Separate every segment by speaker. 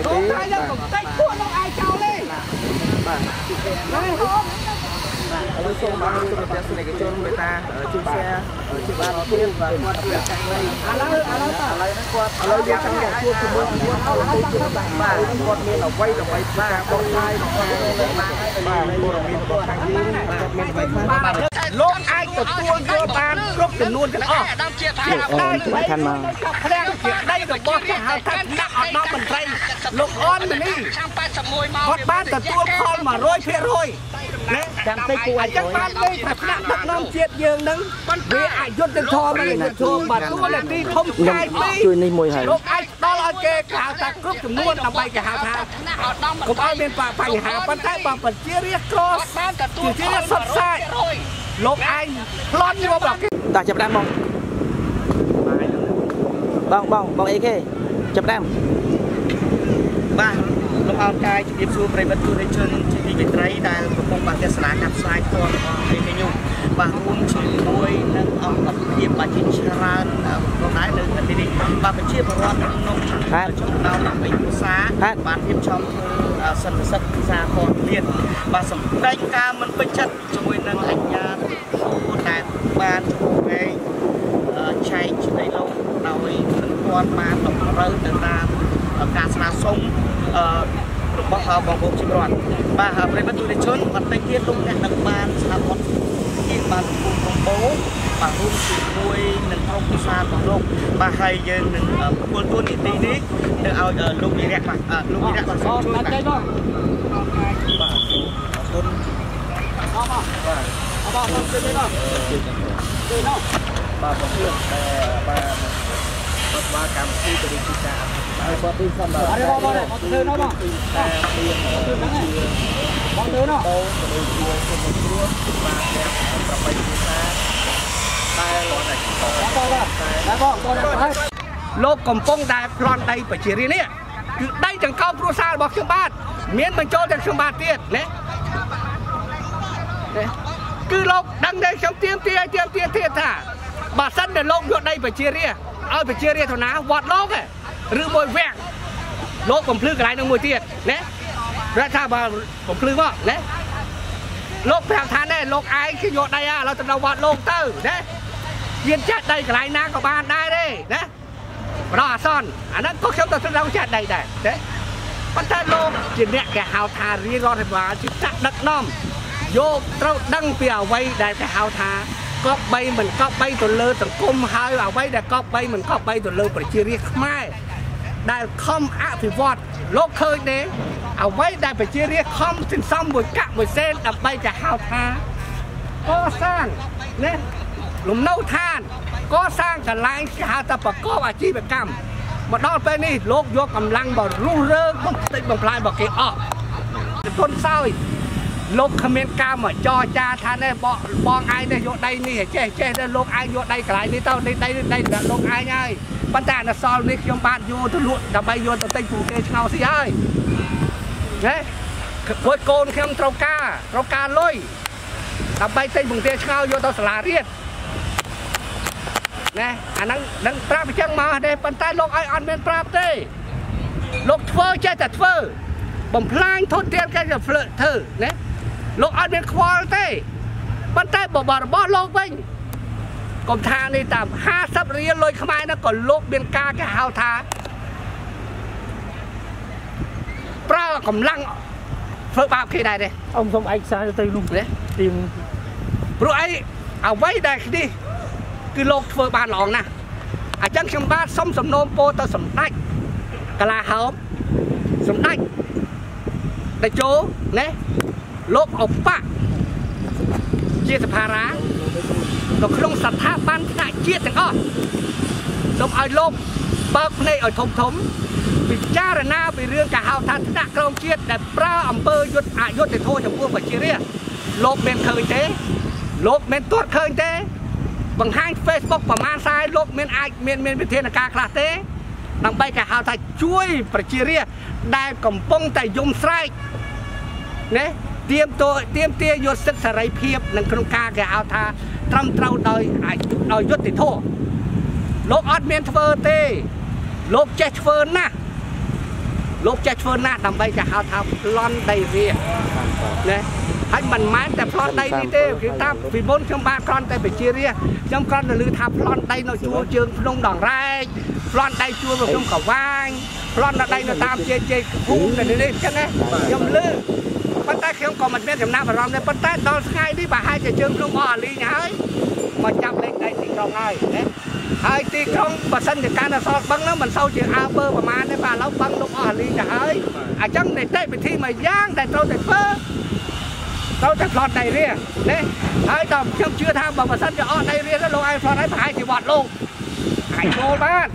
Speaker 1: លោកតែយើងកំតែងពួកលោកអាចចោលទេបាទឥឡូវសូមឲ្យទូរទស្សនិកជនមេត្តាជួយ share ជាបានទៀតបាទគាត់ជួយចាក់វិញឥឡូវយើងចង់ជួបជាមួយគាត់ឲ្យទៅជួបបាទគាត់មានអ្វីដើម្បីផ្សាយបងផ្សាយបាទព័ត៌មានរបស់ខាងយើងគាត់មានអ្វីខ្លះលោកអាចទទួលយកបានគ្រប់ចំនួនទាំងអស់តាមជាថាតាមសំខាន់មកផ្ទាំងជាដីរបស់គេហៅថាដាក់អត់ដល់មន្ត្រីលោកអនមនីគាត់បានទទួលផល 100% ចាំតិចគួរអញ្ចឹងបានលេខថាថ្នាក់ដឹកនាំជាតិយើងនឹងវាអយុត្តិធម៌មិនយុត្តិធម៌បាទទួលនីតិធំឆ្ងាយពីជួយនេះមួយហើយលោកអាចដល់ឲ្យគេហៅថាគ្រប់ចំនួនដើម្បីគេហៅថាកុំឲ្យមានបញ្ហាប៉ុន្តែបើប្រជារាស្ត្រក្របានទទួលជាសុទ្ធសាយលោកឯងផ្លន់យកដល់គេតាចាប់ដើមបងអីគេចាប់ដើមបាទលោកអោនកាយជំរាបសួរប្រិយមិត្តទូរទស្សន៍ជាទីមេត្រីដែលកំពុងបានទស្សនាការផ្សាយផ្ទាល់របស់នេះខ្ញុំបាទរួមជាមួយនឹងអង្គភាពប្រជាច្រើនផងដែរនៅទីនេះបាទប្រជាពលរដ្ឋក្នុងចំណោមអ្នកវិភាសាបានរៀបចំធ្វើសន្និសីទភាសាព័ត៌មានបាទសម្ដែងការមិនពេញចិត្តជាមួយនឹងអាជ្ញាធរដែលបានចូលឯងចែកឆ្នៃលោកដោយមិនទាន់បានតម្រូវទៅតាមការស្នើសុំរបស់បងប្អូនជារដ្ឋបាទប្រិយមិត្តទូរទស្សន៍បន្តិចទៀតលោកអ្នកនឹងបានស្ដាប់បទជាបានកំពុងបាទរួមជាមួយនឹងក្រុមភាសារបស់លោកបាទហើយយើងនឹងពលតួនាទីនេះទៅឲ្យលោកវិរៈបាទលោកវិរៈបាទជួយបាទបាទអរគុណបាទអរគុណទេនោះបាទបងជួយបាទបាទកម្មវិធីទៅវិជាហើយគាត់ទីសំដៅអរបងធ្វើនោះបងតែមានបងធ្វើនោះបងទៅជាគុំគ្រួបាទអ្នកប្របីភាសាតែគាត់តែបងលោកកំពុងតែប្លន់ដីប្រជារាស្ត្រនេះគឺដីចង្កោមគ្រួសាររបស់ខ្ញុំបាទមានបញ្ចូលទាំងខ្ញុំបាទទៀតណាគឺលោកដឹងតែខ្ញុំទៀមទាថាបើសិនតែលោកយកដីប្រជារាស្ត្រឲ្យប្រជារាស្ត្រទៅណាវត្តលោកឬមួយវាំងលោកបំភ្លឺកន្លែងនឹងមួយទៀតណារដ្ឋាភិបាលបំភ្លឺមកណាលោកប្រាប់ថាណែលោកឯងគឺយកដីឥឡូវទៅដល់វត្តលោកទៅណាមានចាស់ដីកន្លែងណាក៏បានដែរទេណាបដោះអាសន្នអាហ្នឹងក៏ខ្ញុំទៅដល់ចាស់ដីដែរណាប៉ុន្តែលោកជាអ្នកគេហៅថារាជរដ្ឋាភិបាលជាចាក់ដឹកនាំយកត្រូវដឹងពីអ្វីដែលគេហៅថាកប់បីមិនកប់បីទៅលើសង្គមហើយអ្វីដែលកប់បីមិនកប់បីទៅលើប្រជារាស្ត្រខ្មែរដែលខំអភិវឌ្ឍលោកឃើញទេអ្វីដែលប្រជារាស្ត្រខំសន្សំមួយកាក់មួយសេនដើម្បីគេហៅថាកសាងណាលំនៅឋានកសាងកន្លែងគេហៅថាប្រកបអាជីវកម្មមកដល់ពេលនេះលោកយកកម្លាំងមករុះរើបំផ្ទិចបំផ្លាញរបស់គេអស់ទុនសោយលោកគ្មានការមកចរចាថានេះបងឯងនេះយកដីនេះចេះទៅលោកឯងយកដីកន្លែងនេះទៅដីលោកឯងហើយប៉ុន្តែអនុសរនេះខ្ញុំបានយកទៅលក់ដើម្បីយកទៅទិញពូគេឆ្ងោស៊ីហើយណាព្រោះកូនខ្ញុំត្រូវការលុយដើម្បីទិញពូគេឆ្ងោយកទៅសាលារៀនណាអាហ្នឹងនឹងប្រាប់អញ្ចឹងមកទេប៉ុន្តែលោកឲ្យអត់មានប្រាប់ទេលោកធ្វើចេះតែធ្វើបំផ្លាញធនធានគេទៅធ្វើណាលោកអត់មានខ្វល់ទេប៉ុន្តែបបររបស់លោកវិញកុំថានេះតាម50រៀលលុយខ្មែរនោះក៏លោកមានការគេហៅថាប្រើកម្លាំងធ្វើបាបគេដែរទេអ៊ំសុំឯកសារទៅនោះទេទីព្រោះអីអ្វីដែលនេះគឺលោកធ្វើបានល្អណាស់អញ្ចឹងខ្ញុំបាទសុំសំណូមពរទៅសម្ដេចកលាហោមសម្ដេចតេជោណាលោកអបៈជាសភារានៅក្នុងស្ថាប័នថ្នាក់ជាតិទាំងអស់សូមឲ្យលោកបើកភ្នែកឲ្យធំពិចារណាពីរឿងកាហៅថាថ្នាក់ក្រមជាតិដែលប្រើអំពើអយុត្តិធម៌ចំពោះប្រជារាស្ត្រលោកមានឃើញទេលោកមានទាត់ឃើញទេបង្ហាញ Facebook ប្រមាណខ្សែលោកមានវិធានការខ្លះទេដើម្បីគេហៅថាជួយប្រជារាស្ត្រដែលកំពុងតែយំស្រែកណាទៀមទាយកសិទ្ធិសេរីភាពនិងក្នុងការគេហៅថាត្រឹមត្រូវដោយយុត្តិធម៌លោកអត់មានធ្វើទេលោកចេះធ្វើណាស់លោកចេះធ្វើណាស់ដើម្បីគេហៅថាប្លន់ដីរាណាហើយមិនមែនតែប្លន់ដីនេះទេគឺថាពីមុនខ្ញុំបានគ្រាន់តែបជារាខ្ញុំគ្រាន់តែឮថាប្លន់ដីនៅជួរជើងភ្នំដងរែកប្លន់ដីជួរភ្នំកវាញប្លន់ដីនៅតាមជ័យភូមិនេះចឹងណាខ្ញុំឮប៉ុន្តែខ្ញុំក៏មិនមានចំណាប់អារម្មណ៍ដែរប៉ុន្តែដល់ថ្ងៃនេះប្រហែលជាជើងភ្នំអស់អាលីងហើយមកចាប់លេខដីទីក្រុងហើយណាហើយទីក្រុងបើសិនជាការអសល់បឹងហ្នឹងមិនសូវជាអើពើប្រមាណទេបាទឥឡូវបឹងលោកអស់អាលីងទៅហើយអញ្ចឹងនីតិវិធីមួយយ៉ាងដែលត្រូវតែធ្វើត្រូវតែផ្លត់ដីរាណាហើយដល់ខ្ញុំជឿថាបើសិនជាអស់ដីរាទៅលោកឯងផ្លត់ឲ្យប្រហែលជាវត្តលោកអាចចូលបាន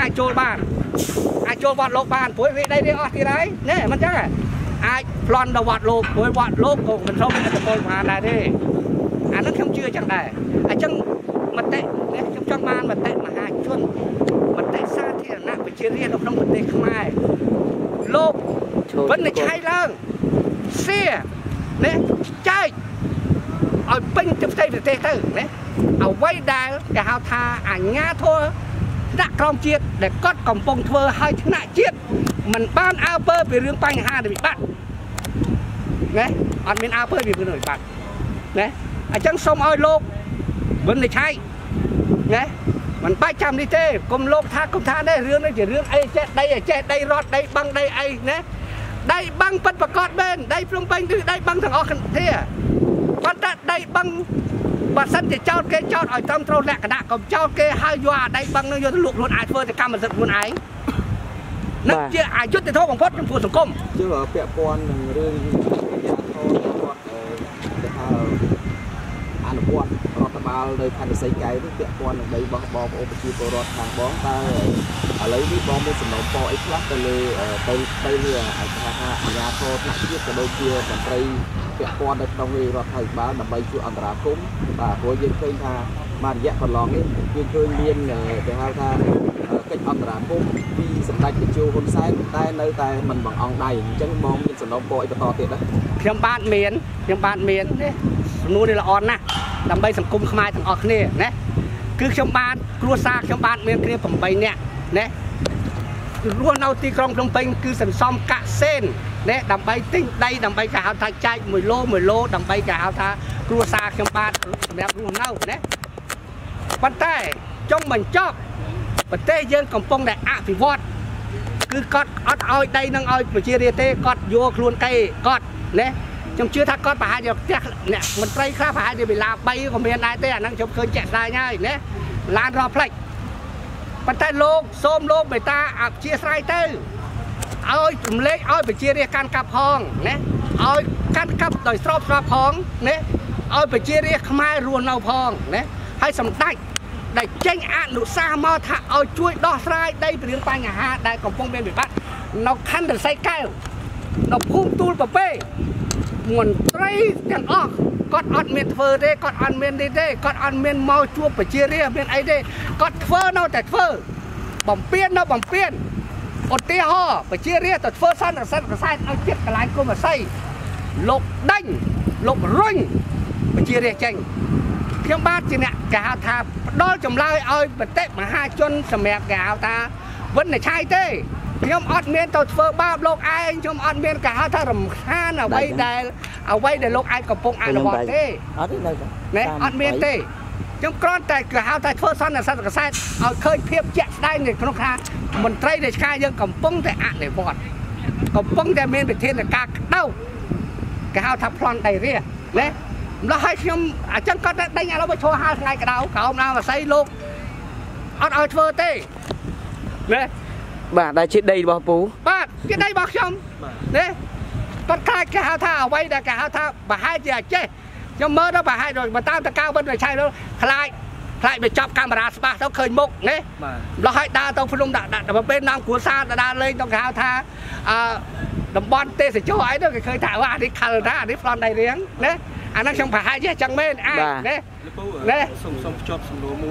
Speaker 1: អាចចូលវត្តលោកបានព្រោះវាដីរាអស់ទៀតហើយណាមិនអញ្ចឹងអាចប្លន់ដល់វត្តលោកព្រោះវត្តលោកក៏មិនសូវមានឥទ្ធិពលបានដែរទេអានោះខ្ញុំជឿអញ្ចឹងដែរអញ្ចឹងមតិនេះខ្ញុំចង់បានមតិមហាជនមតិសាធារណៈប្រជារាស្ត្រនៅក្នុងប្រទេសខ្មែរលោកវិនិច្ឆ័យឡើងសៀណាចែកឲ្យពេញទៅផ្ទៃប្រទេសទៅណាអ្វីដែលគេហៅថាអាញាធរដាក់ក្រមជាតិដែលគាត់កំពុងធ្វើឲ្យថ្នាក់ជាតិមិនបានអើពើពីរឿងបញ្ហាវិបត្តិណាអត់មានអើពើពីរឿងវិបត្តិណាអញ្ចឹងសូមឲ្យលោកវិនិច្ឆ័យណាមិនបាច់ចាំនេះទេកុំលោកថាគុំថានេះរឿងនេះជារឿងអីចេះដីរត់ដីបឹងដីអីណាដីបឹងពិតប្រកបមែនដីភ្នំពេញគឺដីបឹងទាំងអស់គ្នាប៉ុន្តែដីបឹងបើសិនជាចោតគេចោតឲ្យត្រឹមត្រូវលក្ខណៈកុំចោតគេហើយយកអាដីបឹងនឹងយកទៅលក់ខ្លួនអាចធ្វើទៅកម្មសិទ្ធិខ្លួនឯងនឹងជាអយុត្តិធម៌បំផុតចំពោះសង្គមជឿពាក់ព័ន្ធនឹងរឿងអាញាធរគាត់គេហៅអនុវត្តរដ្ឋបាលនៅខណ្ឌសីកែវនេះពាក់ព័ន្ធនឹងដីបងប្អូនប្រជាពលរដ្ឋខាងបងតើឥឡូវនេះបងមានសំណុំពរអីខ្លះទៅលើទៅលើអាញាធរថ្នាក់ជាតិក៏ដូចជាមន្ត្រីពាក់ព័ន្ធនៅក្នុងរដ្ឋាភិបាលដើម្បីជួយអន្តរាគមន៍បាទព្រោះយើងឃើញថាមួយរយៈកន្លងនេះយើងឃើញមានគេហៅថាកិច្ចអន្តរាគមន៍ពីសម្ដេចតេជោហ៊ុនសែនតែនៅតែមិនបង្អង់ដៃអញ្ចឹងបងមានសំណុំពរអីបន្តទៀតដែរខ្ញុំបានមាននេះសំណួរនេះល្អណាស់ដើម្បីសង្គមខ្មែរទាំងអស់គ្នាណាគឺខ្ញុំបានគ្រួសារខ្ញុំបានមានគ្នា8នាក់ណារស់នៅទីក្រុងភ្នំពេញគឺសន្សំកាក់សេនណាដើម្បីទិញដីដើម្បីគេហៅថាចែក1 ឡូដើម្បីគេហៅថាគ្រួសារខ្ញុំបានសម្រាប់រស់នៅណាប៉ុន្តែចុងបញ្ចប់ប្រទេសយើងកំពុងតែអភិវឌ្ឍគឺគាត់អត់ឲ្យដីនឹងឲ្យប្រជារាស្ត្រទេគាត់យកខ្លួនគេគាត់ណាខ្ញុំជឿថាគាត់ប្រហែលជាផ្ទះអ្នកមន្ត្រីខ្លះប្រហែលជាវិឡា3ក៏មានដែរទេអាហ្នឹងខ្ញុំឃើញចាក់ស្ដាយហើយណាឡានរកផ្លេចប៉ុន្តែលោកសូមលោកមេត្តាអព្យាស្រ័យទៅឲ្យរំលែកឲ្យប្រជារាស្ត្រកាន់កាប់ផងណាឲ្យកាន់កាប់ដោយស្របផងណាឲ្យប្រជារាស្ត្រខ្មែររស់នៅផងណាហើយសម្ដេចដែលចេញអនុសាសន៍មកថាឲ្យជួយដោះស្រាយដីពីរឿងបញ្ហាដែលកំពុងមានវិបត្តិនៅខណ្ឌរសីកែវនៅភូមិទូលប្រពេមន្ត្រីទាំងអស់គាត់អត់មានធ្វើទេគាត់អត់មាននេះទេគាត់អត់មានមកជួបប្រជារាស្ត្រមានអីទេគាត់ធ្វើនៅតែធ្វើបំពេញឧទាហរណ៍ប្រជារាស្ត្រទៅធ្វើសន្និសីទកសែតឲ្យចិត្តកន្លែងគុំអាស័យលោកដេញលោករុញប្រជារាស្ត្រចេញខ្ញុំបាទជាអ្នកគេហៅថាផ្ដល់ចម្លើយឲ្យបតិមហាជនសម្រាប់គេហៅថាវិនិច្ឆ័យទេខ្ញុំអត់មានទៅធ្វើបាបលោកឯងខ្ញុំអត់មានគេហៅថារំខានអ្វីដែលលោកឯងកំពុងអនុវត្តទេអត់ទេណាអត់មានទេខ្ញុំគ្រាន់តែគេហៅថាធ្វើសន្និសីទកសែតឲ្យឃើញភាពជាក់ស្ដែងនៅក្នុងថាមន្ត្រីរាជការយើងកំពុងតែអនុវត្តកំពុងតែមានវិធានការក្តៅគេហៅថាប្លន់ដីរាណាម្ល៉េះឲ្យខ្ញុំអញ្ចឹងគាត់តែដេញឥឡូវមកឈរហាលថ្ងៃក្តៅក្រោមដើមអាស័យលោកអត់ឲ្យធ្វើទេណាបាទដែលជាដីរបស់ពូបាទជាដីរបស់ខ្ញុំណាគាត់ខ្លាចគេហៅថាអ្វីដែលគេហៅថាប្រហែលជាចេះខ្ញុំមើលទៅប្រហែលបើតាមតកៅវិនវិឆ័យទៅខ្លាចបញ្ចប់កាមេរ៉ាស្ប៉ះទៅឃើញមុខណាម្ល៉េះឲ្យដើរទៅភ្នំដាក់ពេលនាំគ្រួសារដើរលេងទៅគេហៅថាតំបន់ទេសចរអីទៅគេឃើញថាអានេះខលថាអានេះប្លន់ដីរៀងណាអាហ្នឹងខ្ញុំប្រហែលជាចឹងមែនណាលោកពូសូមភ្ជាប់សំណួរមួយ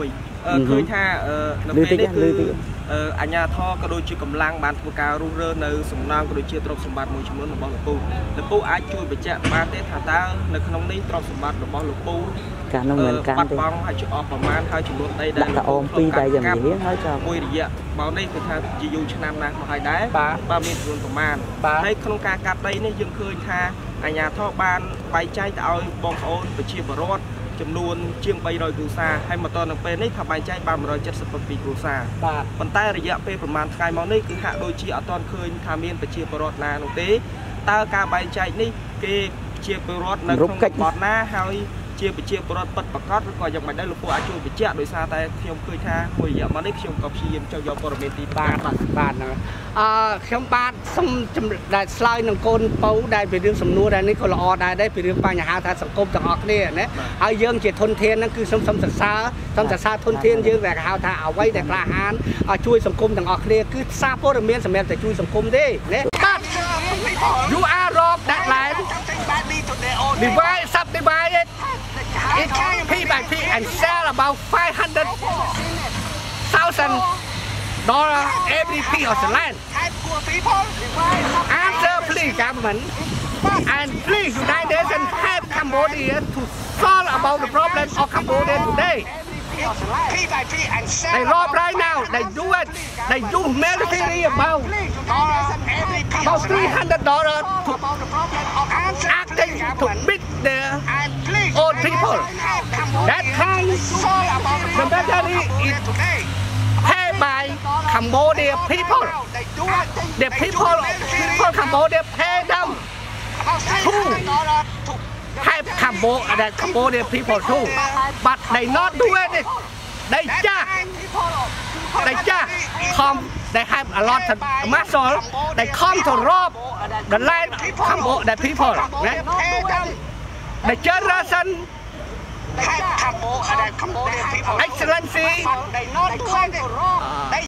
Speaker 2: ឃើញថានៅពេលនេះគឺអញ្ញាធរក៏ដូចជាកម្លាំងបានធ្វើការរុះរើនៅសំណង់ក៏ដូចជាទ្រព្យសម្បត្តិមួយចំនួនរបស់លោកពូអាចជួយបញ្ជាក់បានទេថាតើនៅក្នុងនេះទ្រព្យសម្បត្តិរបស់លោកពូការនោះមិនកាន់ទេបាត់បង់ហើយជាអស់ប្រមាណហើយចំនួនដីដែលលោកពូពីរដែលយ៉ាងនេះហើយចាមួយរយៈមកនេះគឺថាជាយូរឆ្នាំណាស់មកហើយដែរបាទមានចំនួនប្រមាណហើយក្នុងការកាត់ដីនេះយើងឃើញថាអាជ្ញាធរបានបែងចែកទៅឲ្យបងប្អូនប្រជាពលរដ្ឋចំនួនជាង300គ្រួសារហើយមកតទៅពេលនេះថាបែងចែកបាន177គ្រួសារបាទប៉ុន្តែរយៈពេលប្រហែលថ្ងៃមកនេះគឺហាក់ដូចជាអត់ទាន់ឃើញថាមានប្រជាពលរដ្ឋណានោះទេតើការបែងចែកនេះគេជាពលរដ្ឋនៅក្នុងបទណាហើយជាប្រជាពលរដ្ឋពិតប្រាកដឬក៏យ៉ាងម៉េចដែរលោកពូអាចជួយបញ្ជាក់ដោយសារតែខ្ញុំឃើញថាមួយរយៈមកនេះខ្ញុំក៏ព្យាយាមចង់យកព័ត៌មានទីបាទហ្នឹងខ្ញុំបាទសូមដែលឆ្លើយនឹងកូនពៅដែលពីរឿងសំណួរដែលនេះក៏ល្អដែរពីរឿងបញ្ហាថាសង្គមទាំងអស់គ្នាណាហើយយើងជាធនធានហ្នឹងគឺសូមសរសើរធនធានយើងដែលហៅថាអ្វីដែលក្លាហានជួយសង្គមទាំងអស់គ្នាគឺសារព័ត៌មានសម្រាប់តែជួយសង្គមទេណាបាទ You are rob that land subdivide it P by P and sell about $500,000 every piece of the land. Answer please government and please United Nations help Cambodia to solve about the problem of Cambodia today. They rob right now, they do it, they do military about $300 to acting to beat their own people. That time the military is paid by Cambodia people. The people Cambodia pay them to help Cambodia people too. But they not doing it. They have a lot of muscle. They come to rob the land of the people. Right? The generation Excellency